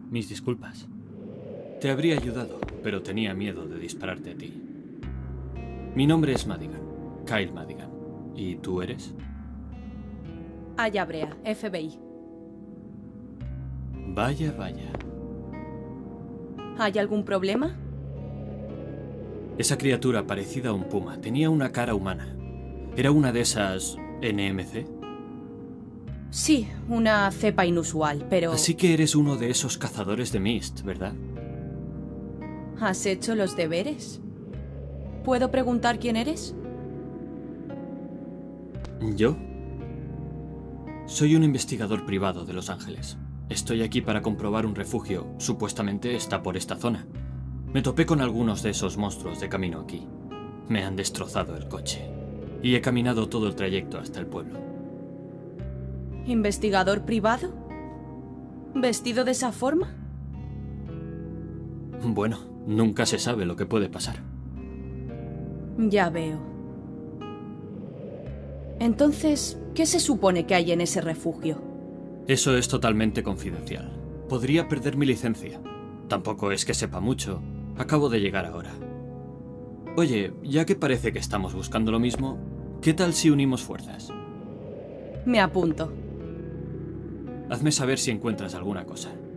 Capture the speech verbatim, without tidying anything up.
Mis disculpas. Te habría ayudado, pero tenía miedo de dispararte a ti. Mi nombre es Madigan, Kyle Madigan. ¿Y tú eres? Aya Brea, F B I. Vaya, vaya. ¿Hay algún problema? Esa criatura parecida a un puma tenía una cara humana. ¿Era una de esas N M C? Sí, una cepa inusual, pero... Así que eres uno de esos cazadores de Mist, ¿verdad? ¿Has hecho los deberes? ¿Puedo preguntar quién eres? ¿Yo? Soy un investigador privado de Los Ángeles. Estoy aquí para comprobar un refugio. Supuestamente está por esta zona. Me topé con algunos de esos monstruos de camino aquí. Me han destrozado el coche. Y he caminado todo el trayecto hasta el pueblo. ¿Investigador privado? ¿Vestido de esa forma? Bueno, nunca se sabe lo que puede pasar. Ya veo. Entonces, ¿qué se supone que hay en ese refugio? Eso es totalmente confidencial. Podría perder mi licencia. Tampoco es que sepa mucho. Acabo de llegar ahora. Oye, ya que parece que estamos buscando lo mismo, ¿qué tal si unimos fuerzas? Me apunto. Hazme saber si encuentras alguna cosa.